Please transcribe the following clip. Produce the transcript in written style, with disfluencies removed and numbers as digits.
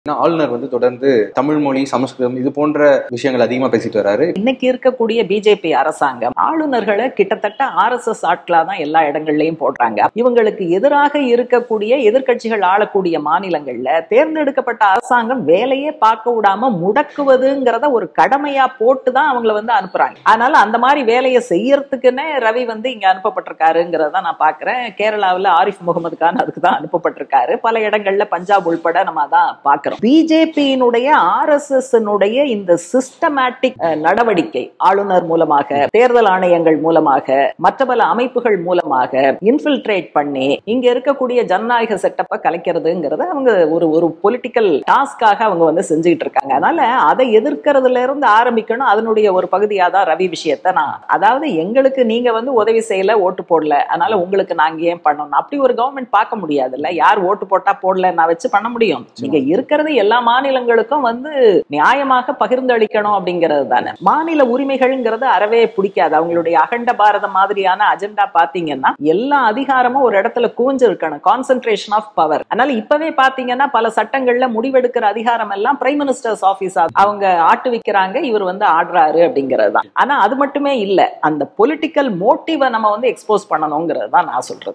ஆளுநர் தொடர்ந்து தமிழ் மொழி, சமஸ்கிருதம் இது போன்ற விஷயங்கள் அதிகமா பேசிட்டு வராரு. இன்னைக்கு இருக்கக்கூடிய பிஜேபி அரசாங்கம் ஆளுநர்களை கிட்டத்தட்ட RSS ஆட்களா தான் எல்லா இடங்கள்லயும் போடுறாங்க. இவங்களுக்கு எதிராக இருக்கக்கூடிய எதிர்க்கட்சிகள் ஆளக்கூடிய மாநிலங்கள்ல தேர்ந்தெடுக்கப்பட்ட அரசாங்கம் வேலையே பார்க்க விடாம முடக்குவதுங்கிறத ஒரு கடமையா போட்டுதான் அவங்களை அனுப்புறாங்க. அதனால அந்த மாதிரி வேலையை செய்யறதுக்குன்னே ரவி இங்க அனுப்பப்பட்டிருக்காருங்கிறத நான் பாக்குறேன். கேரளாவில் ஆரிஃப் முகமது கான் அதுக்கு தான் அனுப்பப்பட்டிருக்காரு. பல இடங்கள்ல பஞ்சாப் உள்பட நம்ம தான் பாக்குறோம். பிஜேபியினுடைய RSS இந்த சிஸ்டமேட்டிக் நடவடிக்கை ஆளுநர் மூலமாக, தேர்தல் ஆணையங்கள் மூலமாக, மற்ற பல அமைப்புகள் மூலமாக இன்ஃபில்ட்ரேட் பண்ணி இங்க இருக்கக்கூடிய ஜனநாயக செட்டப்பை கலைக்கிறதுங்கிறத அவங்க ஒரு பொலிட்டிக்கல் டாஸ்காக அவங்க செஞ்சுட்டு இருக்காங்க. அதனால அதை எதிர்க்கிறதுல இருந்து ஆரம்பிக்கணும். அதனுடைய ஒரு பகுதியா தான் ரவி விஷயத்தை நான், அதாவது எங்களுக்கு நீங்க உதவி செய்யல, ஓட்டு போடல, அதனால உங்களுக்கு நாங்க ஏன் பண்ணணும், அப்படி ஒரு கவர்மெண்ட் பார்க்க முடியாது இல்ல. யார் ஓட்டு போட்டா போடல நான் வச்சு பண்ண முடியும்? நீங்க இருக்கிறது எல்லா மாநிலங்களுக்கும் நியாயமாக பகிர்ந்து அளிக்கணும் அப்படிங்கிறது தானே. மாநில உரிமைகள்ங்கிறது அறவே பிடிக்காது. அவங்களுடைய அகண்ட பாரதம் மாதிரியான அஜெண்டா பாத்தீங்கன்னா எல்லா அதிகாரமும் ஒரு இடத்துல குவிஞ்சு இருக்கணும், கான்சென்ட்ரேஷன் ஆஃப் பவர். அதனால இப்பவே பாத்தீங்கன்னா பல சட்டங்கள்ல முடிவெடுக்கிற அதிகாரம் எல்லாம் பிரைம் மினிஸ்டர்ஸ் ஆபீஸ் அவங்க ஆட்டுவிக்கிறாங்க, இவர் ஆடுறாரு அப்படிங்கிறது தான். ஆனா அது மட்டுமே இல்ல, அந்த பொலிட்டிக்கல் மோட்டிவை நம்ம எக்ஸ்போஸ் பண்ணணுங்கிறது தான் நான் சொல்றது.